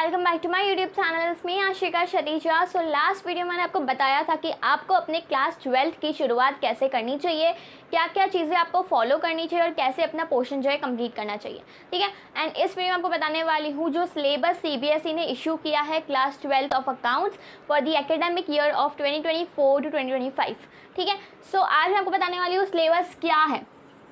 Welcome back to my YouTube channel. It's me Ashika Shatija. So last video मैंने आपको बताया था कि आपको अपने क्लास 12th की शुरुआत कैसे करनी चाहिए, क्या क्या चीज़ें आपको फॉलो करनी चाहिए और कैसे अपना पोर्शन जो है कंप्लीट करना चाहिए। ठीक है, एंड इस वीडियो में आपको बताने वाली हूँ जो सिलेबस CBSE ने इशू किया है class 12th of accounts for the academic year of 2024 to 2025। ठीक है, सो आज मैं आपको बताने वाली हूँ सिलेबस क्या है।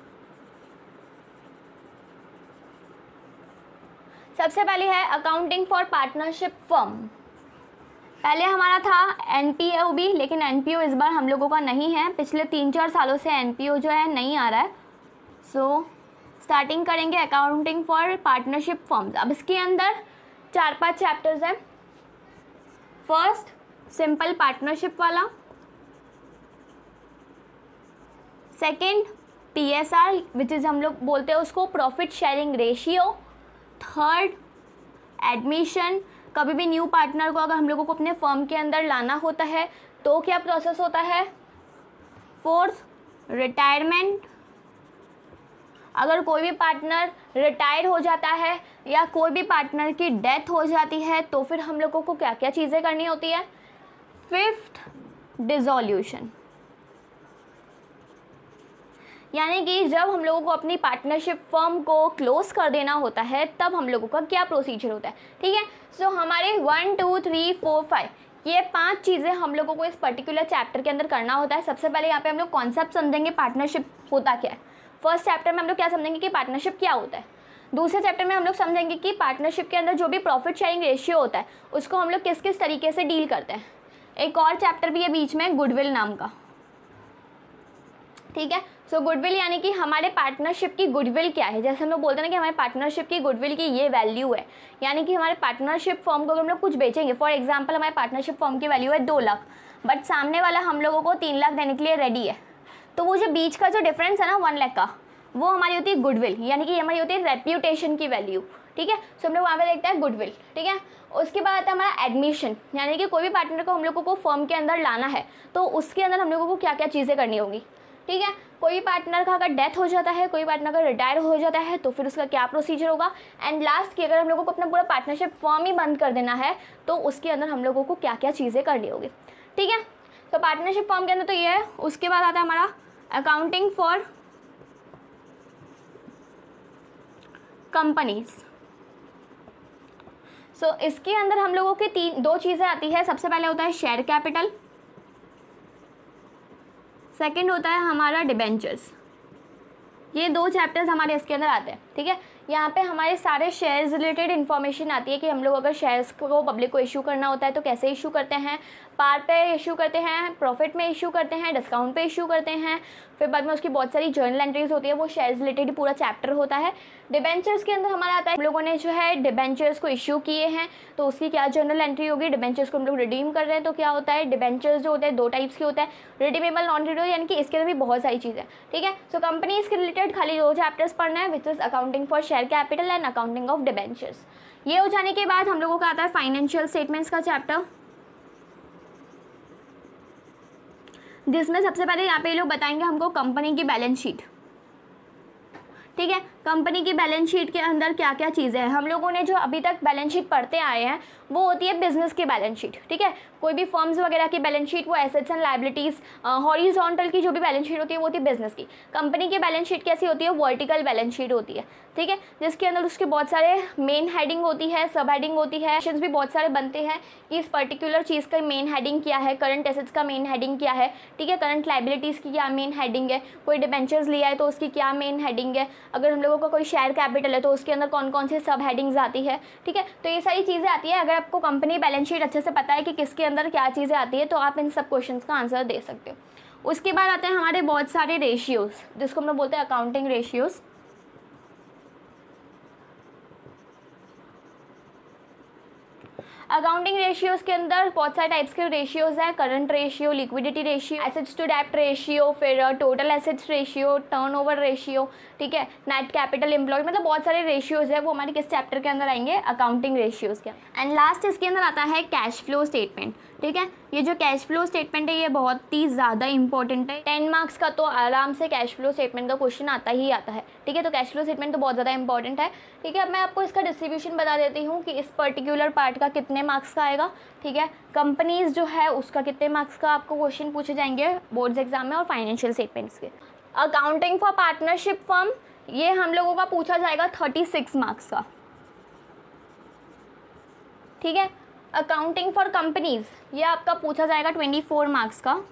सबसे पहले है अकाउंटिंग फॉर पार्टनरशिप फर्म। पहले हमारा था NPO भी, लेकिन NPO इस बार हम लोगों का नहीं है। पिछले 3-4 सालों से NPO जो है नहीं आ रहा है। सो स्टार्टिंग करेंगे अकाउंटिंग फॉर पार्टनरशिप फर्म्स। अब इसके अंदर 4-5 चैप्टर्स हैं। फर्स्ट सिंपल पार्टनरशिप वाला, सेकेंड PSR विच इज़ हम लोग बोलते हैं उसको profit sharing ratio, third admission, कभी भी न्यू पार्टनर को अगर हम लोगों को अपने फर्म के अंदर लाना होता है तो क्या प्रोसेस होता है, फोर्थ रिटायरमेंट, अगर कोई भी पार्टनर रिटायर हो जाता है या कोई भी पार्टनर की डेथ हो जाती है तो फिर हम लोगों को क्या क्या चीज़ें करनी होती है, फिफ्थ डिसॉल्यूशन, यानी कि जब हम लोगों को अपनी पार्टनरशिप फर्म को क्लोज कर देना होता है तब हम लोगों का क्या प्रोसीजर होता है। ठीक है, सो हमारे 1 2 3 4 5 ये 5 चीज़ें हम लोगों को इस पर्टिकुलर चैप्टर के अंदर करना होता है। सबसे पहले यहाँ पे हम लोग कॉन्सेप्ट समझेंगे पार्टनरशिप होता क्या है। फर्स्ट चैप्टर में हम लोग क्या समझेंगे कि पार्टनरशिप क्या होता है। दूसरे चैप्टर में हम लोग समझेंगे कि पार्टनरशिप के अंदर जो भी प्रॉफिट शेयरिंग रेशियो होता है उसको हम लोग किस किस तरीके से डील करते हैं। एक और चैप्टर भी है बीच में गुडविल नाम का। ठीक है, सो गुडविल यानी कि हमारे पार्टनरशिप की गुडविल क्या है। जैसे हम लोग बोलते हैं ना कि हमारे पार्टनरशिप की गुडविल की ये वैल्यू है, यानी कि हमारे पार्टनरशिप फर्म को अगर हम लोग कुछ बेचेंगे, फॉर एग्जांपल हमारे पार्टनरशिप फर्म की वैल्यू है 2 लाख, बट सामने वाला हम लोगों को 3 लाख देने के लिए रेडी है, तो वो जो बीच का जो डिफरेंस है ना 1 लाख का, वो हमारी होती है गुडविल, यानी कि हमारी होती है रेप्यूटेशन की वैल्यू। ठीक है, सो हम लोग वहाँ पे देखते हैं गुडविल। ठीक है, उसके बाद आता है हमारा एडमिशन, यानी कि कोई भी पार्टनर को हम लोगों को फर्म के अंदर लाना है तो उसके अंदर हम लोगों को क्या क्या चीज़ें करनी होगी। ठीक है, कोई पार्टनर का अगर डेथ हो जाता है, कोई पार्टनर अगर रिटायर हो जाता है तो फिर उसका क्या प्रोसीजर होगा। एंड लास्ट की अगर हम लोगों को अपना पूरा पार्टनरशिप फर्म ही बंद कर देना है तो उसके अंदर हम लोगों को क्या क्या चीज़ें करनी होगी। ठीक है, तो पार्टनरशिप फर्म के अंदर तो ये है। उसके बाद आता है हमारा अकाउंटिंग फॉर कंपनीज। सो इसके अंदर हम लोगों की 2 चीज़ें आती है। सबसे पहले होता है शेयर कैपिटल, सेकंड होता है हमारा डिबेंचर्स। ये 2 चैप्टर्स हमारे इसके अंदर आते हैं। ठीक है, यहाँ पे हमारे सारे शेयर्स रिलेटेड इन्फॉर्मेशन आती है कि हम लोग अगर शेयर्स को पब्लिक को इशू करना होता है तो कैसे इशू करते हैं, पार पे इशू करते हैं, प्रॉफिट में इशू करते हैं, डिस्काउंट पे इशू करते हैं, फिर बाद में उसकी बहुत सारी जर्नल एंट्रीज होती है, वो शेयर्स रिलेटेड पूरा चैप्टर होता है। डिबेंचर्स के अंदर हमारा आता है हम लोगों ने जो है डिबेंचर्स को इशू किए हैं तो उसकी क्या जर्नल एंट्री होगी। डिबेंचर्स को हम लोग रिडीम कर रहे हैं तो क्या होता है, डिबेंचर्स जो होते हैं 2 टाइप्स के होते हैं, रिडीमेबल, नॉन रिडीमेबल, यानी कि इसके अंदर भी बहुत सारी चीज़ें। ठीक है, सो कंपनीज के रिलेटेड खाली 2 चैप्टर्स पढ़ना है, which is accounting for share capital and accounting of debentures. ये हो जाने के बाद हम लोगों का आता है फाइनेंशियल स्टेटमेंट्स का चैप्टर, जिसमें सबसे पहले यहाँ पे ये लोग बताएंगे हमको कंपनी की बैलेंस शीट। ठीक है, कंपनी की बैलेंस शीट के अंदर क्या क्या चीज़ें हैं। हम लोगों ने जो अभी तक बैलेंस शीट पढ़ते आए हैं वो होती है बिजनेस की बैलेंस शीट। ठीक है, कोई भी फर्म्स वगैरह की बैलेंस शीट वो एसेट्स एंड लायबिलिटीज़ हॉरिजॉन्टल की जो भी बैलेंस शीट होती है वो होती है बिजनेस की। कंपनी की बैलेंस शीट कैसी होती है, वर्टिकल बैलेंस शीट होती है। ठीक है, जिसके अंदर उसके बहुत सारे मेन हेडिंग होती है, सब हेडिंग होती है, सेक्शंस भी बहुत सारे बनते हैं कि इस पर्टिकुलर चीज़ का मेन हेडिंग क्या है, करंट एसेट्स का मेन हेडिंग क्या है, ठीक है, करंट लायबिलिटीज़ की क्या मेन हेडिंग है, कोई डिबेंचर्स लिया है तो उसकी क्या मेन हेडिंग है, अगर हम लोगों का कोई शेयर कैपिटल है तो उसके अंदर कौन कौन सी सब हेडिंग्स आती है। ठीक है, तो ये सारी चीज़ें आती है। अगर आपको कंपनी बैलेंस शीट अच्छे से पता है कि किसके अंदर क्या चीज़ें आती है तो आप इन सब क्वेश्चंस का आंसर दे सकते हो। उसके बाद आते हैं हमारे बहुत सारे रेशियोज़, जिसको हम लोग बोलते हैं अकाउंटिंग रेशियोज़। अकाउंटिंग रेशियोज़ के अंदर बहुत सारे टाइप्स के रेशियोज़ हैं, current ratio, liquidity ratio, assets to डेब्ट रेशियो, फिर total assets ratio, turnover ratio, ठीक है, नेट कैपिटल एम्प्लॉयड, मतलब बहुत सारे रेशियोज़ है। वो हमारे किस चैप्टर के अंदर आएंगे, अकाउंटिंग रेशियोज़ के। एंड लास्ट इसके अंदर आता है कैश फ्लो स्टेटमेंट। ठीक है। ये जो कैश फ्लो स्टेटमेंट है ये बहुत ही ज़्यादा इंपॉर्टेंट है। 10 मार्क्स का तो आराम से कैश फ्लो स्टेटमेंट का क्वेश्चन आता ही आता है। ठीक है, तो कैश फ्लो स्टेटमेंट तो बहुत ज़्यादा इंपॉर्टेंट है। ठीक है, अब मैं आपको इसका डिस्ट्रीब्यूशन बता देती हूँ कि इस पर्टिकुलर पार्ट का कितने मार्क्स का आएगा। ठीक है, कंपनीज जो है उसका कितने मार्क्स का आपको क्वेश्चन पूछे जाएंगे बोर्ड्स एग्जाम में, और फाइनेंशियल स्टेटमेंट्स के। अकाउंटिंग फॉर पार्टनरशिप फर्म ये हम लोगों का पूछा जाएगा 36 मार्क्स का। ठीक है, अकाउंटिंग फॉर कंपनीज ये आपका पूछा जाएगा 24 मार्क्स का।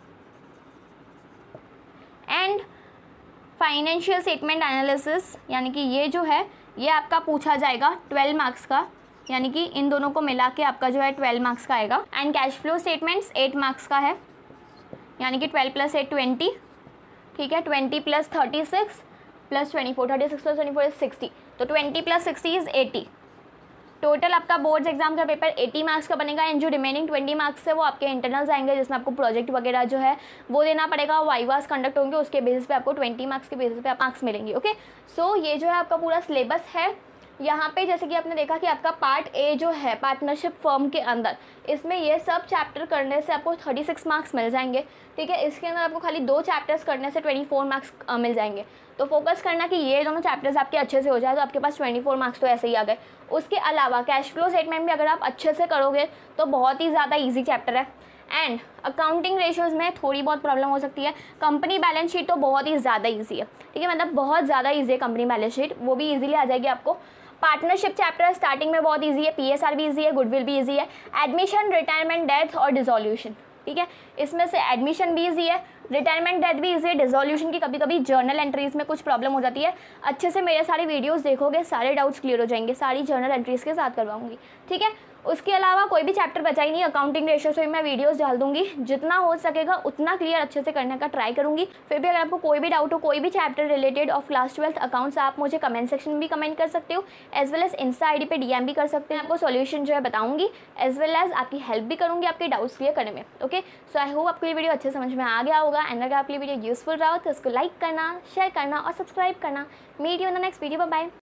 एंड फाइनेंशियल स्टेटमेंट एनालिसिस यानी कि ये जो है ये आपका पूछा जाएगा 12 मार्क्स का, यानी कि इन दोनों को मिला के आपका जो है 12 मार्क्स का आएगा। And cash flow statements 8 marks का है, यानी कि 12 + 8 20। ठीक है, 20 + 36 + 24, 36 + 24 is 60, तो 20 + 60 is 80। टोटल आपका बोर्ड्स एग्जाम का पेपर 80 मार्क्स का बनेगा। एंड जो रिमेनिंग 20 मार्क्स है वो आपके इंटरनल्स आएंगे, जिसमें आपको प्रोजेक्ट वगैरह जो है वो देना पड़ेगा, वाइवास कंडक्ट होंगे, उसके बेसिस पे आपको 20 मार्क्स के बेसिस पे मार्क्स मिलेंगे। ओके, सो ये जो है आपका पूरा सिलेबस है। यहाँ पे जैसे कि आपने देखा कि आपका पार्ट ए जो है पार्टनरशिप फर्म के अंदर, इसमें ये सब चैप्टर करने से आपको 36 मार्क्स मिल जाएंगे। ठीक है, इसके अंदर आपको खाली 2 चैप्टर्स करने से 24 मार्क्स मिल जाएंगे। तो फोकस करना कि ये दोनों चैप्टर्स आपके अच्छे से हो जाए, तो आपके पास 24 मार्क्स तो ऐसे ही आ गए। उसके अलावा कैश फ्लो स्टेटमेंट भी अगर आप अच्छे से करोगे तो बहुत ही ज़्यादा ईजी चैप्टर है। एंड अकाउंटिंग रेशियोज़ में थोड़ी बहुत प्रॉब्लम हो सकती है। कंपनी बैलेंस शीट तो बहुत ही ज़्यादा ईजी है। ठीक है, मतलब बहुत ज़्यादा ईजी है कंपनी बैलेंस शीट, वो भी ईजिली आ जाएगी आपको। पार्टनरशिप चैप्टर स्टार्टिंग में बहुत ईजी है, PSR भी ईजी है, गुडविल भी ईजी है, एडमिशन, रिटायरमेंट, डेथ और डिसोल्यूशन। ठीक है, इसमें से एडमिशन भी ईजी है, रिटायरमेंट, डेथ भी ईजी है। डिसोल्यूशन की कभी कभी जर्नल एंट्रीज में कुछ प्रॉब्लम हो जाती है। अच्छे से मेरे सारे वीडियोस देखोगे सारे डाउट्स क्लियर हो जाएंगे, सारी जर्नल एंट्रीज के साथ करवाऊंगी। ठीक है, उसके अलावा कोई भी चैप्टर बचा ही नहीं। अकाउंटिंग रेशियो से मैं वीडियोस डाल दूंगी, जितना हो सकेगा उतना क्लियर अच्छे से करने का ट्राई करूंगी। फिर भी अगर आपको कोई भी डाउट हो कोई भी chapter related of class 12th accounts, आप मुझे कमेंट सेक्शन में भी कमेंट कर सकते हो, as well as insta ID पे DM भी कर सकते हैं। आपको सॉल्यूशन जो है बताऊंगी, एज वेल एज आपकी हेल्प भी करूंगी आपके डाउट्स क्लियर करने में। ओके, सो आई होप आपको ये वीडियो अच्छे समझ में आ गया होगा। एंड अगर आपके वीडियो यूजफुल रहा हो तो उसको लाइक करना, शेयर करना और सब्सक्राइब करना। Meet you in the next video, bye bye.